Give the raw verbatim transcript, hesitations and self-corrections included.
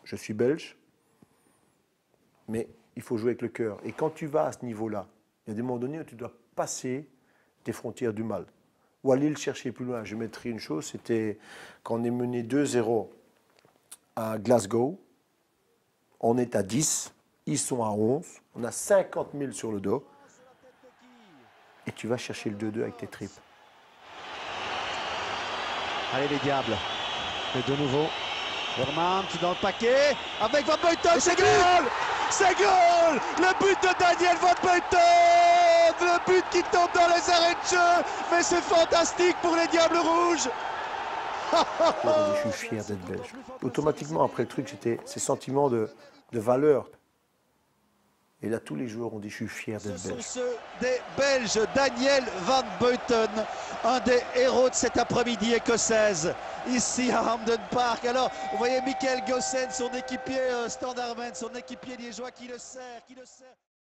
je suis belge, mais il faut jouer avec le cœur. Et quand tu vas à ce niveau-là, il y a des moments donnés où tu dois passer tes frontières du mal. Ou aller le chercher plus loin. Je mettrai une chose, c'était quand on est mené deux zéro à Glasgow, on est à dix, ils sont à onze, on a cinquante mille sur le dos, et tu vas chercher le deux deux avec tes tripes. Allez les diables, et de nouveau, Vermaat dans le paquet, avec Van Buiten, c'est goal! C'est goal! Le but de Daniel Van Buiten! Le but qui tombe dans les arrêts de jeu, mais c'est fantastique pour les Diables Rouges! Je suis fier d'être belge. Automatiquement, après le truc, c'était ces sentiments de, de valeur. Et là, tous les joueurs ont dit, je suis fier d'être belge. Ce sont ceux des Belges, Daniel Van Buiten, un des héros de cet après-midi écossaise, ici à Hampden Park. Alors, vous voyez Michael Goossen, son équipier euh, Standardman, son équipier liégeois qui le sert, qui le sert.